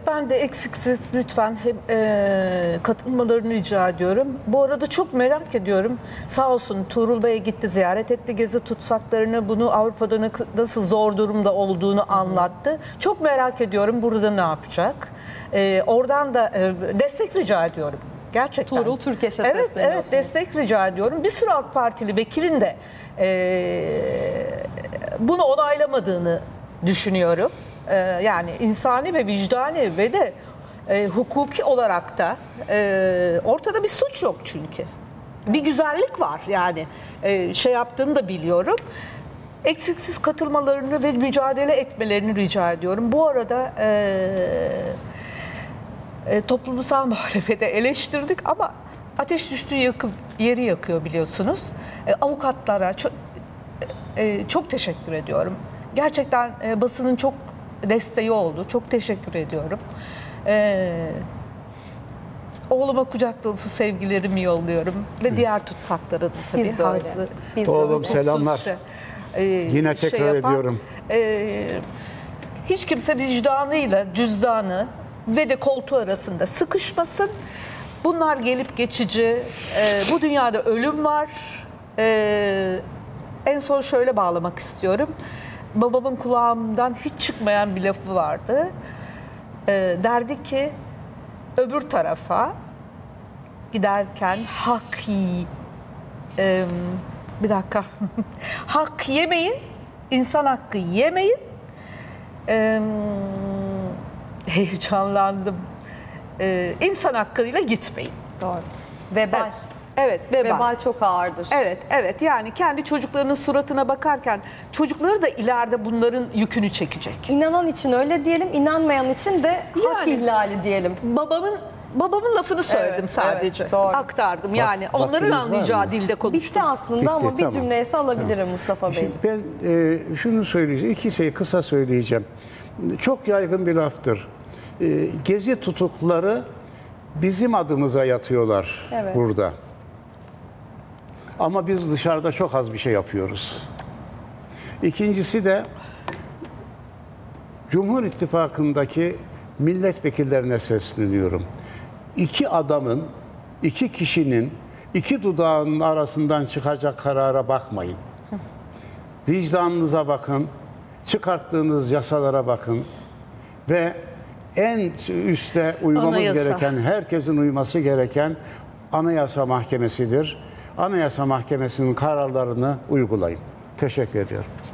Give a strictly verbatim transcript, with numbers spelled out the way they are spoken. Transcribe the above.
ben de eksiksiz lütfen hep, e, katılmalarını rica ediyorum. Bu arada çok merak ediyorum. Sağ olsun Tuğrul Bey'e gitti, ziyaret etti gezi tutsaklarını. Bunu Avrupa'da nasıl zor durumda olduğunu anlattı. Çok merak ediyorum burada ne yapacak. E, oradan da e, destek rica ediyorum. Gerçekten. Tuğrul Türkeş'e evet, sesleniyorsunuz. evet, destek rica ediyorum. Bir sürü AK Partili vekilin de e, bunu onaylamadığını düşünüyorum. E, yani insani ve vicdani ve de e, hukuki olarak da e, ortada bir suç yok çünkü. Bir güzellik var yani e, şey yaptığını da biliyorum. Eksiksiz katılmalarını ve mücadele etmelerini rica ediyorum. Bu arada e, e, toplumsal muhalefete eleştirdik ama ateş düştüğü yakıp yeri yakıyor biliyorsunuz. E, avukatlara çok, e, çok teşekkür ediyorum. Gerçekten e, basının çok desteği oldu. Çok teşekkür ediyorum. E, oğluma kucak dolusu sevgilerimi yolluyorum ve diğer tutsaklara da tabii. Biz de öyle. Hazı, Biz de Oğlum öyle. selamlar. Şey, e, Yine tekrar şey yapan, ediyorum. E, hiç kimse vicdanıyla cüzdanı ve de koltuğu arasında sıkışmasın. Bunlar gelip geçici. E, bu dünyada ölüm var. E, en son şöyle bağlamak istiyorum. Babamın kulağımdan hiç çıkmayan bir lafı vardı. E, derdi ki öbür tarafa giderken hak yi, e, bir dakika hak yemeyin, insan hakkı yemeyin. E, heyecanlandım. E, insan hakkıyla gitmeyin. Doğru. Vebal. Evet. Evet, vebal. Vebal çok ağırdır. Evet, evet. Yani kendi çocuklarının suratına bakarken çocukları da ileride bunların yükünü çekecek. İnanan için öyle diyelim, inanmayan için de hak Yani, ihlali diyelim. Babamın babamın lafını söyledim Evet, sadece. evet, doğru. Aktardım yani. Bak, Onların vaktiniz var anlayacağı mı? dilde konuştum. Bitti aslında Bitti, ama bir tamam. cümleye alabilirim Mustafa Beyciğim. Şimdi ben e, şunu söyleyeceğim, iki şeyi kısa söyleyeceğim. Çok yaygın bir laftır. E, gezi tutukları bizim adımıza yatıyorlar Evet. burada. Ama biz dışarıda çok az bir şey yapıyoruz. İkincisi de Cumhur İttifakı'ndaki milletvekillerine sesleniyorum. İki adamın, iki kişinin, iki dudağının arasından çıkacak karara bakmayın. Vicdanınıza bakın, çıkarttığınız yasalara bakın ve en üstte uymamız Anayasa. gereken, herkesin uyması gereken Anayasa Mahkemesi'dir. Anayasa Mahkemesi'nin kararlarını uygulayın. Teşekkür ediyorum.